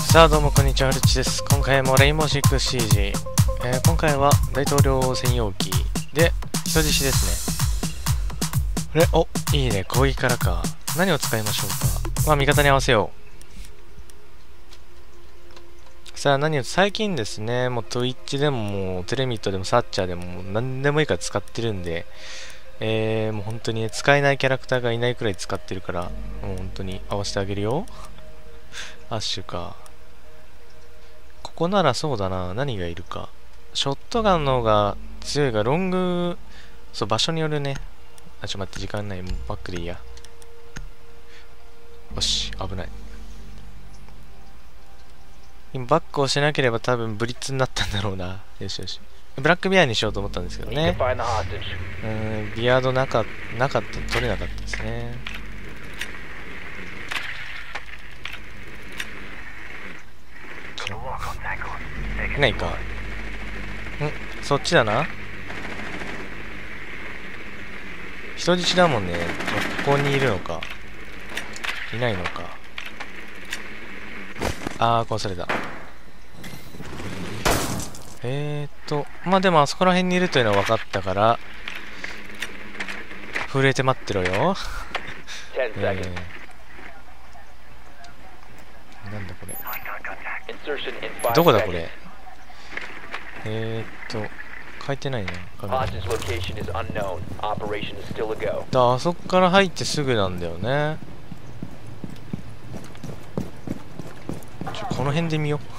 さあどうもこんにちは、ルッチです。今回もレインボーシックスシージ、今回は大統領専用機で人質ですね。お、いいね、攻撃からか。何を使いましょうか。まあ味方に合わせよう。さあ最近ですね、もう Twitch でももうテレミットでもサッチャーでももう何でもいいから使ってるんで、もう本当にね、使えないキャラクターがいないくらい使ってるから、もう本当に合わせてあげるよ。アッシュか。ここならそうだな。何がいるか。ショットガンの方が強いが、ロング、そう、場所によるね。あ、ちょっと待って、時間ない。もうバックでいいや。よし、危ない。今、バックをしなければ多分ブリッツになったんだろうな。よしよし。ブラックビアにしようと思ったんですけどね。ビアード取れなかったですね。いないか。そっちだな。人質だもんね。ここにいるのか。いないのか。殺された。まあでもあそこら辺にいるというのは分かったから、震えて待ってろよ。なんだこれ。どこだこれ。書いてないな。あそこから入ってすぐなんだよね。この辺で見よう。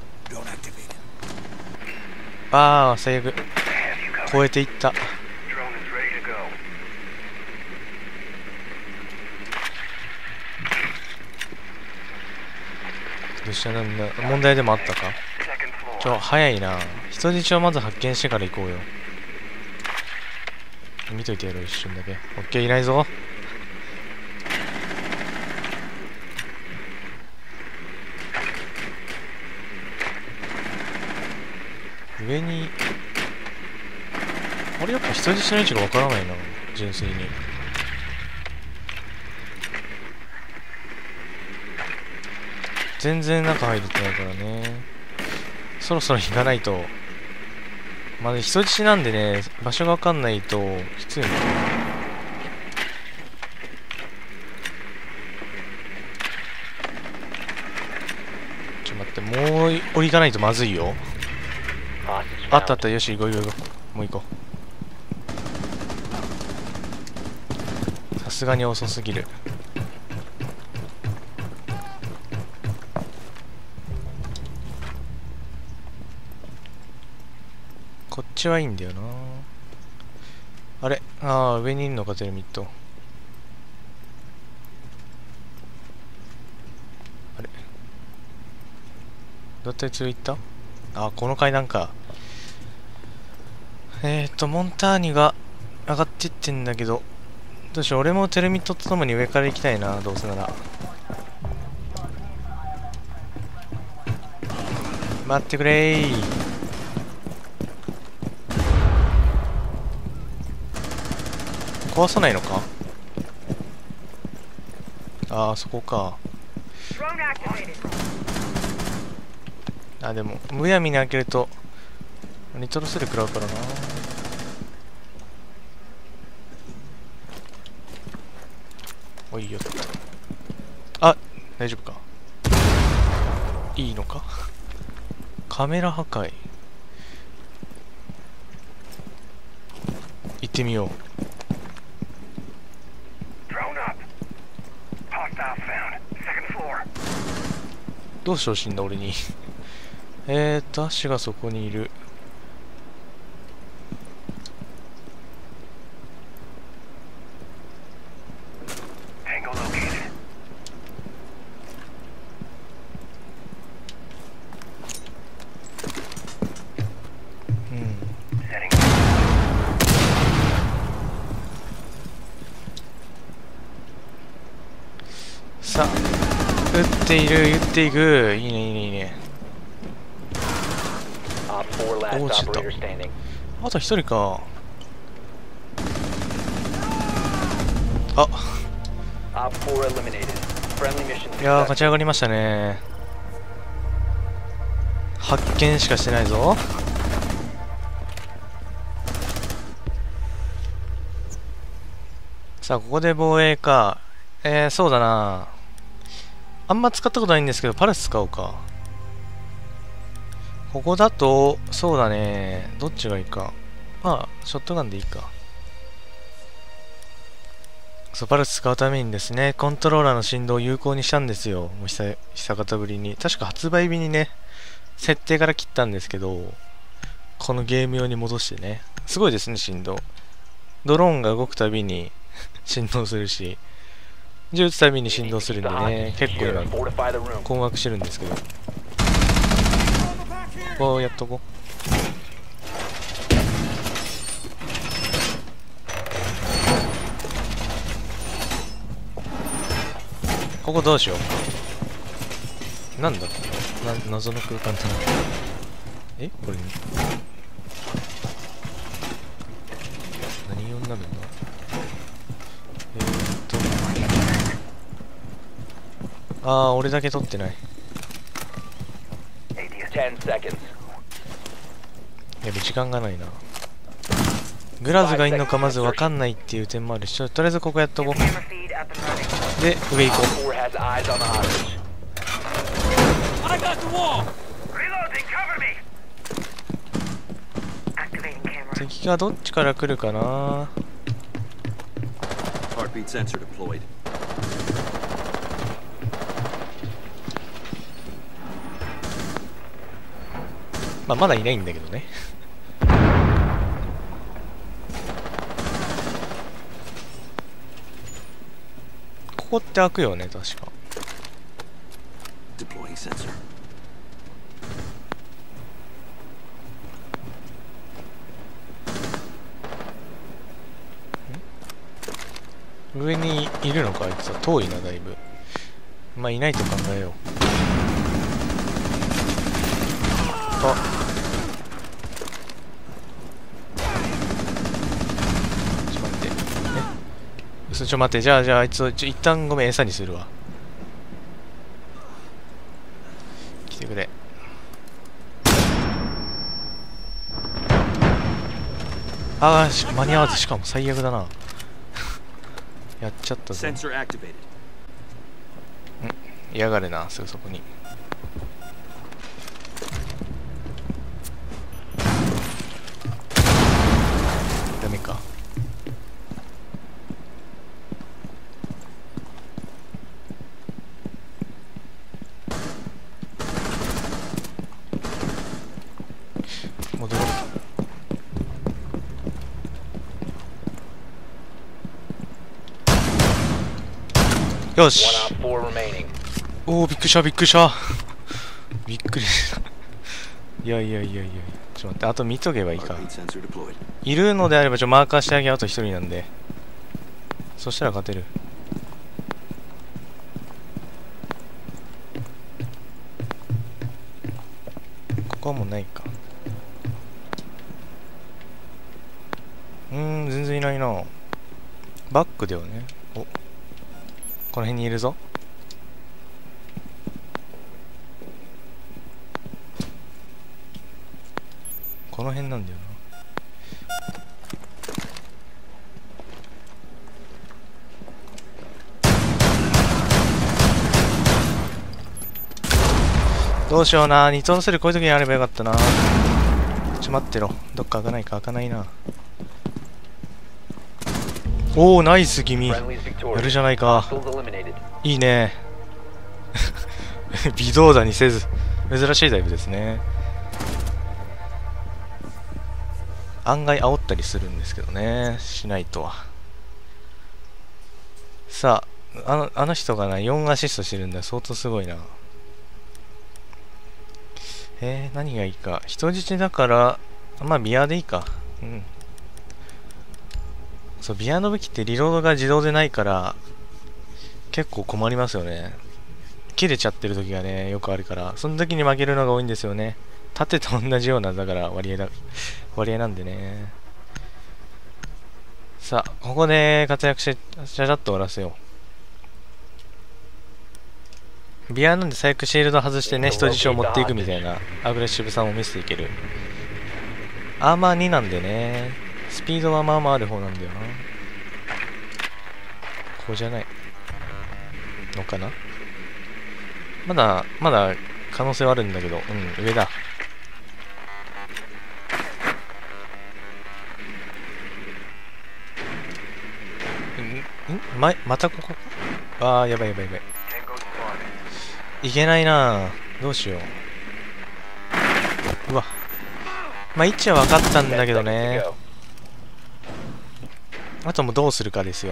最悪。越えていった。どうしたなんだ、問題でもあったか。早いな。人質をまず発見してから行こうよ。見といてやろう、一瞬だけ。オッケー、いないぞ。上にあれ、やっぱ人質の位置がわからないな、純粋に。全然中入れてないからね。そろそろ行かないと。まだ人質なんでね、場所がわかんないときついのかな。ちょっと待って、もう降りかないとまずいよ。あった、よし、行こう。もう行こう。さすがに遅すぎる。こっちはいいんだよな。あれ、上にいんのか、テレミット。あれ、どうやって強いった？この階段か。モンターニが上がっていってんだけど、どうしよう、俺もテレミットとともに上から行きたいな、どうせなら。待ってくれー。壊さないのか。そこか。でもむやみに開けるとニトロスで食らうからな。おいよっと。大丈夫か。いいのか。カメラ破壊行ってみよう。どうしてほしいんだ俺に。アッシュがそこにいる。さあ、撃っていく。いいね。落ちた。あと一人か。いやー、勝ち上がりましたね。 発見しかしてないぞ。さあここで防衛か。そうだな、あんま使ったことないんですけどパルス使おうか。ここだとそうだね、どっちがいいか。まあショットガンでいいか。そう、パルス使うためにですね、コントローラーの振動を有効にしたんですよ。もう久方ぶりに。確か発売日にね、設定から切ったんですけど、このゲーム用に戻してね。すごいですね、振動。ドローンが動くたびに振動するし、銃撃つたびに振動するんでね、結構今、困惑してるんですけど。ここをやっとこう。ここどうしよう。なんだ謎の空間だな。これ何用になるんだ。俺だけ撮ってない。やべ、時間がないな。グラズがいんのかまず分かんないっていう点もあるし、とりあえずここやっとこう。で、上行こう。敵がどっちから来るかな。まあまだいないんだけどね。ここって開くよね、確か。上にいるのか、あいつは。遠いな、だいぶ。まあいないと考えよう。ちょっと待って。待って、じゃああいつを一旦ごめん、餌にするわ。来てくれ。間に合わず、しかも最悪だな。やっちゃったぞ。嫌がるな、すぐそこに。ダメか。戻ろう。よし。おお、びっくりした。びっくりした。いや。ちょっと待って、あと見とけばいいか。いるのであればマーカーしてあげよう。あと一人なんで。そしたら勝てる。ここはもうないか。全然いないな。バックだよね。お、この辺にいるぞ。この辺なんだよな。どうしような。2トンセルこういう時にあればよかったな。待ってろ。どっか開かないか。開かないな。おお、ナイス君。やるじゃないか。いいね。微動だにせず。珍しいタイプですね。案外煽ったりするんですけどね。しないとは。さあ、あの人がな、4アシストしてるんだ。相当すごいな。何がいいか。人質だから、まあ、ビアでいいか。そう、ビアの武器ってリロードが自動でないから、結構困りますよね。切れちゃってる時がね、よくあるから、その時に負けるのが多いんですよね。縦と同じような、だから割合なんでね。さあ、ここで活躍して、ちゃちゃっと終わらせよう。 ビアなんで最悪シールド外してね、人質を持っていくみたいなアグレッシブさも見せていける。アーマー2なんでね、スピードはまあまあある方なんだよな。ここじゃないのかな。まだ可能性はあるんだけど、うん、上だ。またここ。ああ、やばいやばいやばい。いけないな。どうしよう。うわ。まあ、位置は分かったんだけどね。あともうどうするかですよ。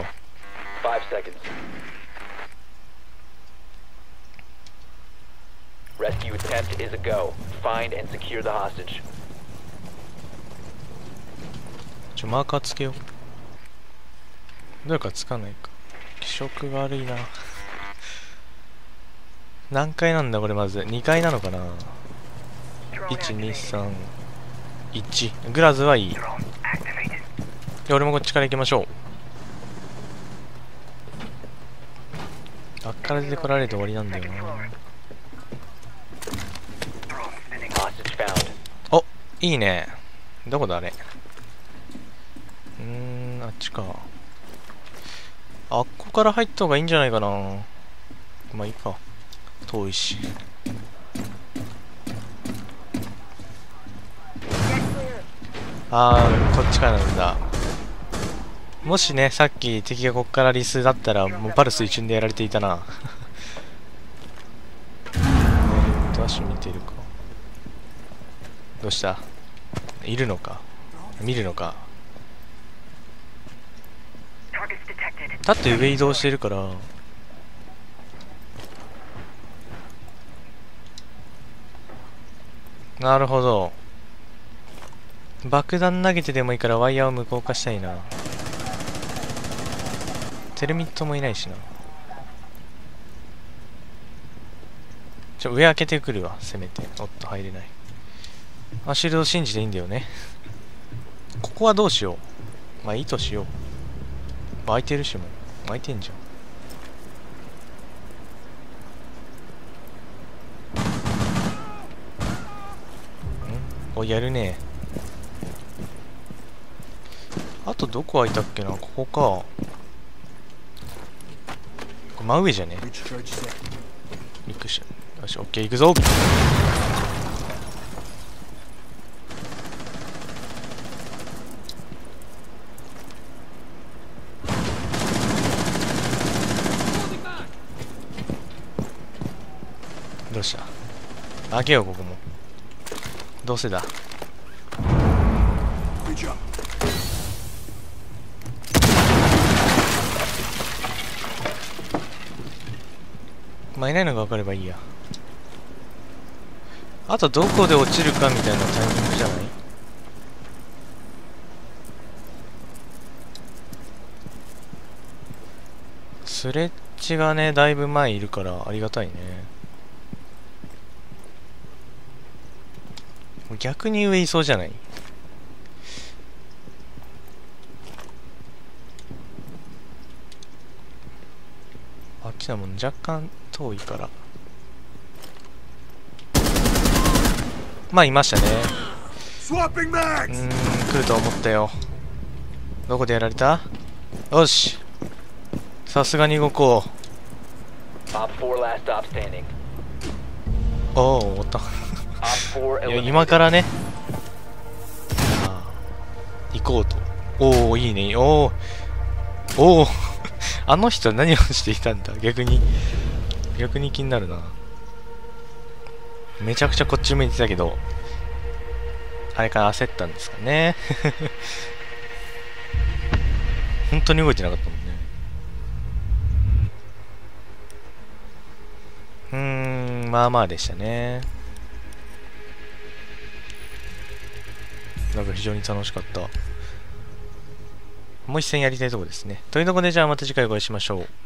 マーカーつけよう。どうかつかないか。気色が悪いな。何階なんだこれ。まず2階なのかな。123-1。グラズはいい。で俺もこっちから行きましょう。あっから出てこられて終わりなんだよな。お、いいね。どこだあれ。あっちか。あっこから入った方がいいんじゃないかな。まあいいか。遠いし。あー、こっちからなんだ。もしね、さっき敵がこっからリスだったら、もうパルス一瞬でやられていたな。足見てるか。どうした？いるのか？見るのか？だって上移動してるから。なるほど。爆弾投げてでもいいからワイヤーを無効化したいな。テルミットもいないしな。上開けてくるわ、せめて。おっと、入れない。あ、シールド信じていいんだよね。ここはどうしよう。まあいいとしよう。開いてるしも。開いてんじゃん。お、やるね。あとどこ開いたっけな。ここか。これ真上じゃね。びっくりした。よし、オッケー、行くぞ。どうした？開けよう、ここも。どうせだ。まあ、いないのが分かればいいや。あとどこで落ちるかみたいなタイミングじゃない？スレッジがね、だいぶ前いるからありがたいね。逆に上いそうじゃない？あっちだもん、若干遠いから。まあいましたね。来ると思ったよ。どこでやられた？よし、さすがに動こう。おお、終わった。いや、今からね、行こうと。おお、いいね。おおあの人何をしていたんだ。逆に気になるな。めちゃくちゃこっち向いてたけど、あれから焦ったんですかね。本当に動いてなかったもんね。まあまあでしたね。なんか非常に楽しかった。もう一戦やりたいところですね。というところで、じゃあまた次回お会いしましょう。